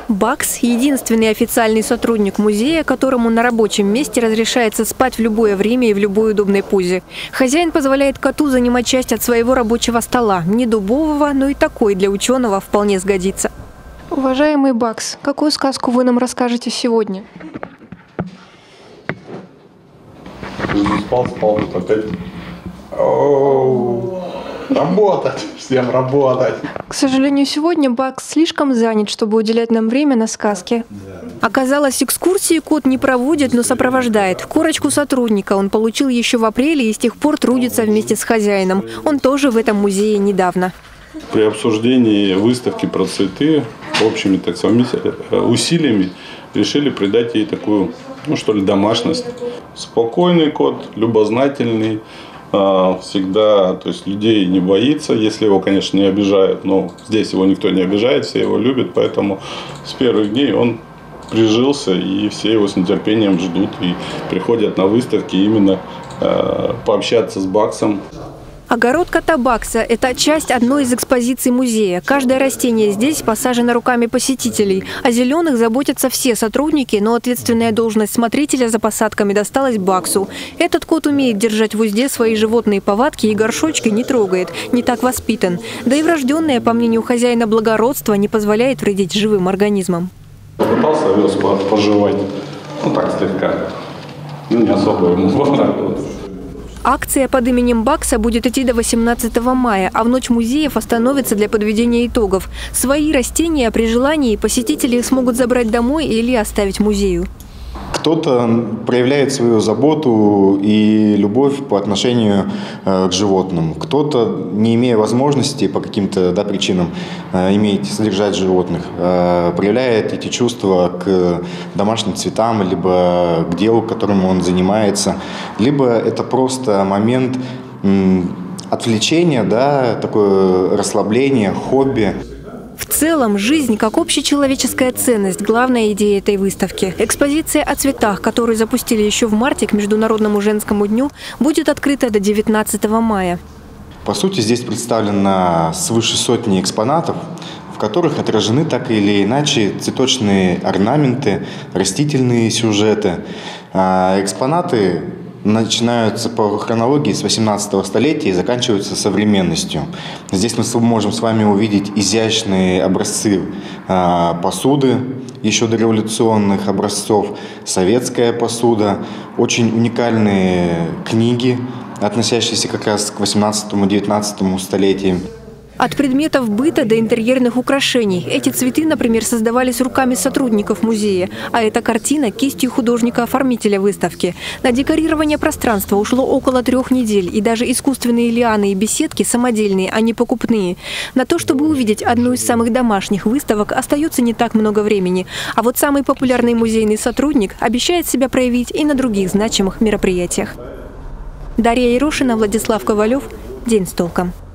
Бакс – единственный официальный сотрудник музея, которому на рабочем месте разрешается спать в любое время и в любой удобной позе. Хозяин позволяет коту занимать часть от своего рабочего стола. Не дубового, но и такой для ученого вполне сгодится. Уважаемый Бакс, какую сказку вы нам расскажете сегодня? Спал, тут опять. Работать, всем работать. К сожалению, сегодня Бакс слишком занят, чтобы уделять нам время на сказки. Оказалось, экскурсии кот не проводит, но сопровождает. Корочку сотрудника он получил еще в апреле и с тех пор трудится вместе с хозяином. Он тоже в этом музее недавно. При обсуждении выставки про цветы общими усилиями решили придать ей такую, домашность. Спокойный кот, любознательный. Всегда, то есть людей не боится, если его, конечно, не обижают, но здесь его никто не обижает, все его любят, поэтому с первых дней он прижился, и все его с нетерпением ждут и приходят на выставки именно пообщаться с Баксом. Огород кота Бакса – это часть одной из экспозиций музея. Каждое растение здесь посажено руками посетителей. О зеленых заботятся все сотрудники, но ответственная должность смотрителя за посадками досталась Баксу. Этот кот умеет держать в узде свои животные повадки и горшочки не трогает, не так воспитан. Да и врожденное, по мнению хозяина, благородство не позволяет вредить живым организмам. Пытался овес пожевать, так слегка, не особо ему вот. Акция под именем Бакса будет идти до 18 мая, а в ночь музеев остановится для подведения итогов. Свои растения при желании посетители смогут забрать домой или оставить музею. Кто-то проявляет свою заботу и любовь по отношению к животным. Кто-то, не имея возможности по каким-то причинам содержать животных, проявляет эти чувства к домашним цветам, либо к делу, которым он занимается, либо это просто момент отвлечения, такое расслабление, хобби. В целом, жизнь как общечеловеческая ценность – главная идея этой выставки. Экспозиция о цветах, которую запустили еще в марте к Международному женскому дню, будет открыта до 19 мая. По сути, здесь представлено свыше сотни экспонатов, в которых отражены так или иначе цветочные орнаменты, растительные сюжеты. Экспонаты начинаются по хронологии с 18 столетия и заканчиваются современностью. Здесь мы можем с вами увидеть изящные образцы посуды, еще дореволюционных образцов, советская посуда, очень уникальные книги, относящиеся как раз к 18-19 столетиям. От предметов быта до интерьерных украшений. Эти цветы, например, создавались руками сотрудников музея, а эта картина – кистью художника-оформителя выставки. На декорирование пространства ушло около 3 недель, и даже искусственные лианы и беседки самодельные, а не покупные. На то, чтобы увидеть одну из самых домашних выставок, остается не так много времени. А вот самый популярный музейный сотрудник обещает себя проявить и на других значимых мероприятиях. Дарья Ерошина, Владислав Ковалев. День с толком.